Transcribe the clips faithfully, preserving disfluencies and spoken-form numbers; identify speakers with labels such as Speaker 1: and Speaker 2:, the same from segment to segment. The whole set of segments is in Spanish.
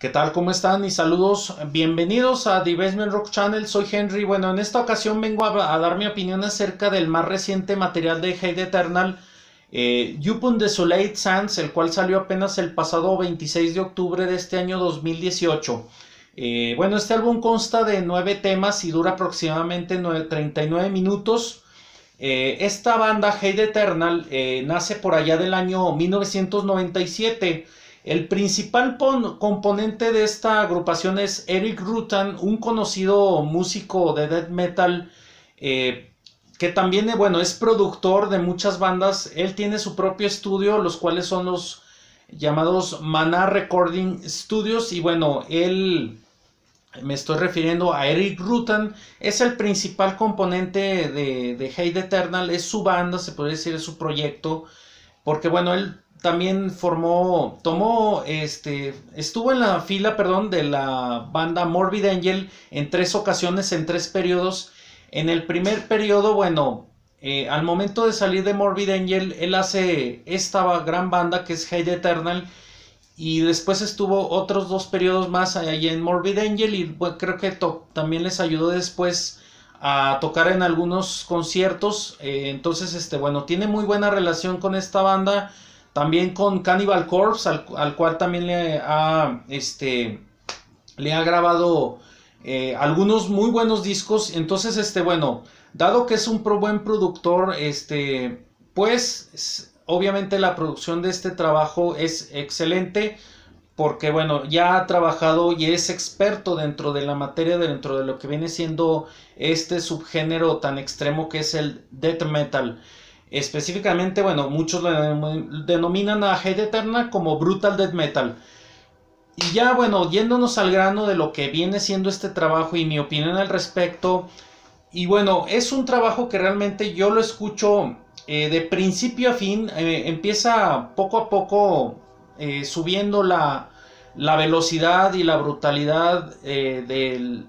Speaker 1: ¿Qué tal? ¿Cómo están? Y saludos, bienvenidos a The Basement Rock Channel, soy Henry. Bueno, en esta ocasión vengo a, a dar mi opinión acerca del más reciente material de Hate Eternal, eh, Upon Desolate Sands, el cual salió apenas el pasado veintiséis de octubre de este año dos mil dieciocho. Eh, bueno, este álbum consta de nueve temas y dura aproximadamente treinta y nueve minutos. Eh, esta banda, Hate Eternal, eh, nace por allá del año mil novecientos noventa y siete. El principal componente de esta agrupación es Erik Rutan, un conocido músico de death metal, eh, que también eh, bueno, es productor de muchas bandas. Él tiene su propio estudio, los cuales son los llamados Mana Recording Studios, y bueno, él, me estoy refiriendo a Erik Rutan, es el principal componente de, de Hate Eternal, es su banda, se podría decir, es su proyecto, porque bueno, él también formó, tomó, este, estuvo en la fila, perdón, de la banda Morbid Angel en tres ocasiones, en tres periodos. En el primer periodo, bueno, eh, al momento de salir de Morbid Angel, él hace esta gran banda que es Hate Eternal, y después estuvo otros dos periodos más ahí en Morbid Angel, y bueno, creo que también les ayudó después a tocar en algunos conciertos. Eh, entonces, este, bueno, tiene muy buena relación con esta banda. También con Cannibal Corpse, al, al cual también le ha, este, le ha grabado eh, algunos muy buenos discos. Entonces, este, bueno, dado que es un pro, buen productor, este, pues obviamente la producción de este trabajo es excelente, porque bueno, ya ha trabajado y es experto dentro de la materia, dentro de lo que viene siendo este subgénero tan extremo que es el death metal. Específicamente, bueno, muchos lo denominan a Hate Eternal como Brutal Death Metal. Y ya, bueno, yéndonos al grano de lo que viene siendo este trabajo y mi opinión al respecto. Y bueno, es un trabajo que realmente yo lo escucho eh, de principio a fin. Eh, empieza poco a poco eh, subiendo la, la velocidad y la brutalidad eh, del,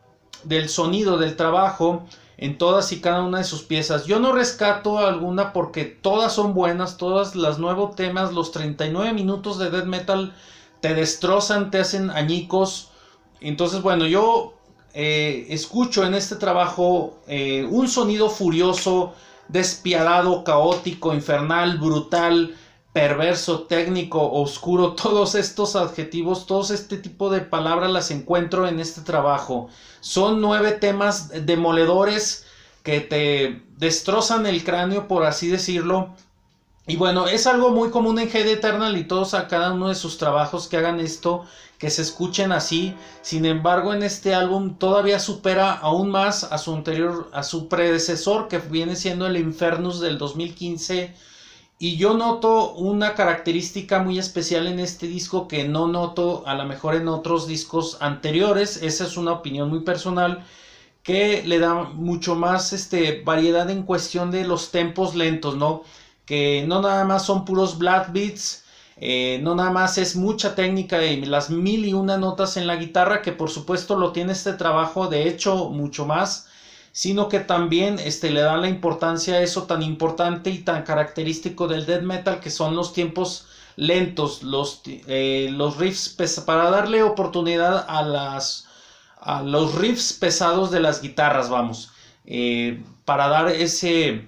Speaker 1: del sonido del trabajo en todas y cada una de sus piezas. Yo no rescato alguna porque todas son buenas, todas las nuevos temas, los treinta y nueve minutos de death metal te destrozan, te hacen añicos. Entonces, bueno, yo eh, escucho en este trabajo eh, un sonido furioso, despiadado, caótico, infernal, brutal, perverso, técnico, oscuro. Todos estos adjetivos, todos este tipo de palabras las encuentro en este trabajo. Son nueve temas demoledores que te destrozan el cráneo, por así decirlo. Y bueno, es algo muy común en Hate Eternal y todos a cada uno de sus trabajos que hagan esto, que se escuchen así. Sin embargo, en este álbum todavía supera aún más a su anterior, a su predecesor, que viene siendo el Infernus del dos mil quince. Y yo noto una característica muy especial en este disco que no noto a lo mejor en otros discos anteriores. Esa es una opinión muy personal, que le da mucho más este, variedad en cuestión de los tempos lentos, ¿no? Que no nada más son puros black beats, eh, no nada más es mucha técnica y las mil y una notas en la guitarra, que por supuesto lo tiene este trabajo, de hecho mucho más, sino que también este, le dan la importancia a eso tan importante y tan característico del death metal, que son los tiempos lentos, los, eh, los riffs, para darle oportunidad a, las, a los riffs pesados de las guitarras, vamos, eh, para dar ese,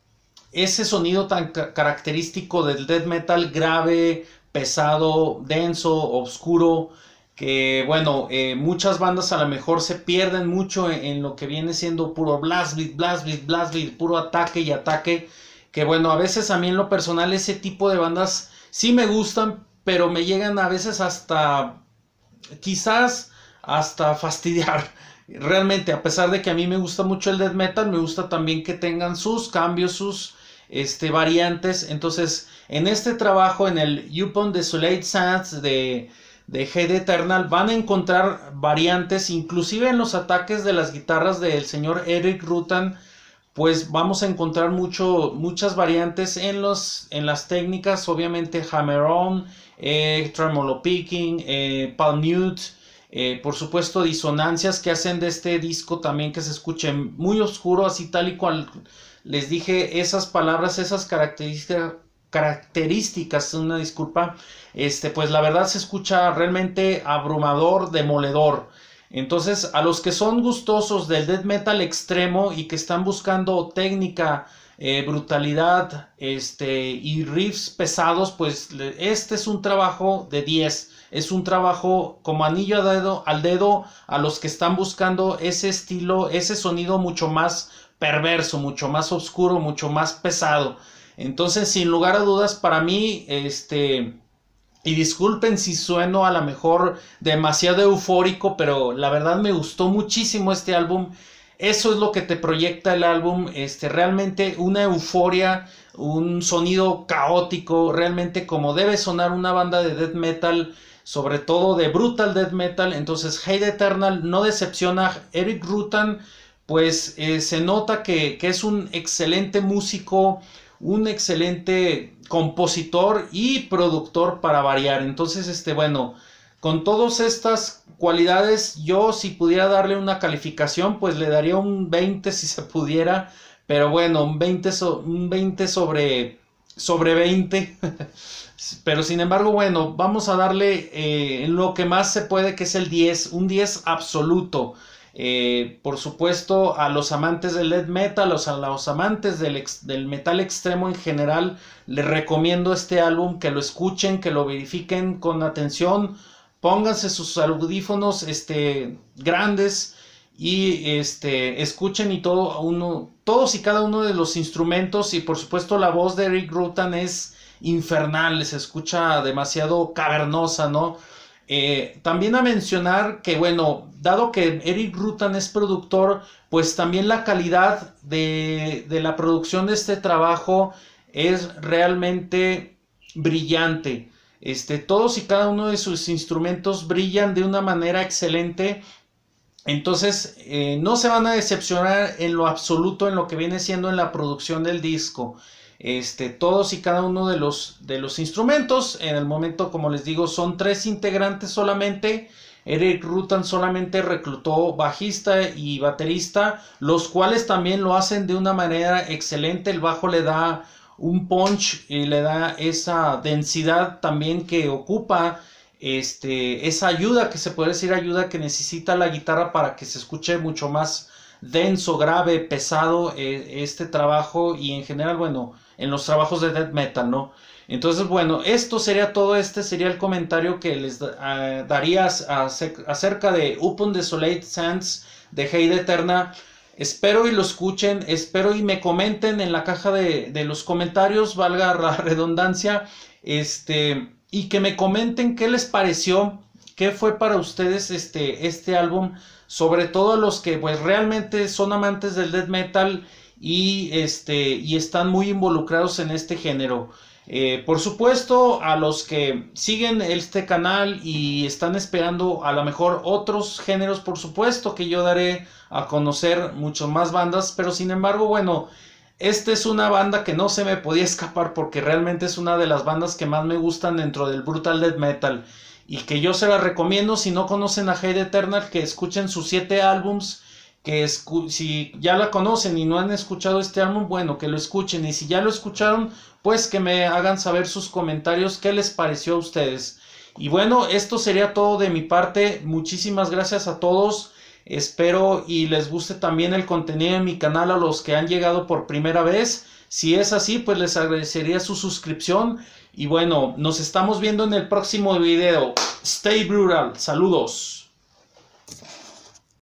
Speaker 1: ese sonido tan ca característico del death metal, grave, pesado, denso, oscuro, que bueno, eh, muchas bandas a lo mejor se pierden mucho en, en lo que viene siendo puro blast beat, blast beat, blast beat, puro ataque y ataque, que bueno, a veces a mí en lo personal ese tipo de bandas sí me gustan, pero me llegan a veces hasta, quizás hasta fastidiar. Realmente, a pesar de que a mí me gusta mucho el death metal, me gusta también que tengan sus cambios, sus este, variantes. Entonces, en este trabajo, en el Upon Desolate Sands de de Hate Eternal, van a encontrar variantes, inclusive en los ataques de las guitarras del señor Erik Rutan, pues vamos a encontrar mucho, muchas variantes en, los, en las técnicas, obviamente hammer-on, eh, tremolo picking, eh, palm mute, eh, por supuesto disonancias que hacen de este disco también que se escuche muy oscuro, así tal y cual les dije, esas palabras, esas características características, una disculpa, este, pues la verdad se escucha realmente abrumador, demoledor. Entonces, a los que son gustosos del death metal extremo y que están buscando técnica, eh, brutalidad, este, y riffs pesados, pues este es un trabajo de diez. Es un trabajo como anillo al dedo, al dedo a los que están buscando ese estilo, ese sonido mucho más perverso, mucho más oscuro, mucho más pesado. Entonces, sin lugar a dudas, para mí, este... y disculpen si sueno a lo mejor demasiado eufórico, pero la verdad me gustó muchísimo este álbum. Eso es lo que te proyecta el álbum, este, realmente una euforia, un sonido caótico, realmente como debe sonar una banda de death metal, sobre todo de brutal death metal. Entonces Hate Eternal no decepciona. Erik Rutan, pues eh, se nota que, que es un excelente músico, un excelente compositor y productor para variar. Entonces, este, bueno, con todas estas cualidades, yo si pudiera darle una calificación, pues le daría un veinte si se pudiera, pero bueno, un veinte, so, un veinte sobre, sobre veinte. Pero sin embargo, bueno, vamos a darle eh, en lo que más se puede, que es el diez, un diez absoluto. Eh, por supuesto, a los amantes del death metal, a los amantes del, ex, del metal extremo en general, les recomiendo este álbum, que lo escuchen, que lo verifiquen con atención, pónganse sus audífonos este, grandes y este, escuchen y todo uno, todos y cada uno de los instrumentos, y por supuesto la voz de Erik Rutan es infernal, se escucha demasiado cavernosa, ¿no? Eh, también a mencionar que, bueno, dado que Erik Rutan es productor, pues también la calidad de, de la producción de este trabajo es realmente brillante. Este, todos y cada uno de sus instrumentos brillan de una manera excelente. Entonces, eh, no se van a decepcionar en lo absoluto en lo que viene siendo en la producción del disco. Este, todos y cada uno de los, de los instrumentos, en el momento, como les digo, son tres integrantes solamente. Erik Rutan solamente reclutó bajista y baterista, los cuales también lo hacen de una manera excelente. El bajo le da un punch y le da esa densidad también que ocupa, este, esa ayuda, que se puede decir ayuda que necesita la guitarra para que se escuche mucho más denso, grave, pesado eh, este trabajo, y en general, bueno, en los trabajos de death metal, ¿no? Entonces, bueno, esto sería todo, este sería el comentario que les uh, daría acerca de Upon Desolate Sands de Hate Eternal. Espero y lo escuchen, espero y me comenten en la caja de, de los comentarios, valga la redundancia, este, y que me comenten qué les pareció, qué fue para ustedes este, este álbum, sobre todo los que pues realmente son amantes del death metal y, este, y están muy involucrados en este género. Eh, por supuesto, a los que siguen este canal y están esperando a lo mejor otros géneros, por supuesto que yo daré a conocer muchas más bandas, pero sin embargo, bueno, esta es una banda que no se me podía escapar porque realmente es una de las bandas que más me gustan dentro del brutal death metal, y que yo se la recomiendo. Si no conocen a Hate Eternal, que escuchen sus siete álbums, que si ya la conocen y no han escuchado este álbum, bueno, que lo escuchen, y si ya lo escucharon, pues que me hagan saber sus comentarios, qué les pareció a ustedes. Y bueno, esto sería todo de mi parte. Muchísimas gracias a todos, espero y les guste también el contenido de mi canal a los que han llegado por primera vez. Si es así, pues les agradecería su suscripción. Y bueno, nos estamos viendo en el próximo video. Stay brutal. Saludos.